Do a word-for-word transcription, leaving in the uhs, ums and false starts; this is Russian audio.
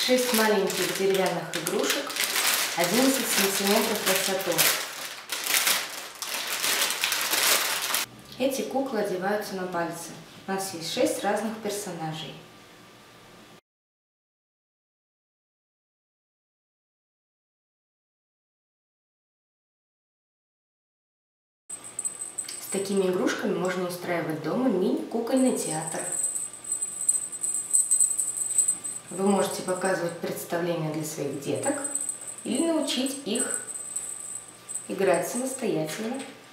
шесть маленьких деревянных игрушек, одиннадцать сантиметров в высоту. Эти куклы одеваются на пальцы. У нас есть шесть разных персонажей. С такими игрушками можно устраивать дома мини-кукольный театр. Вы можете показывать представления для своих деток или научить их играть самостоятельно.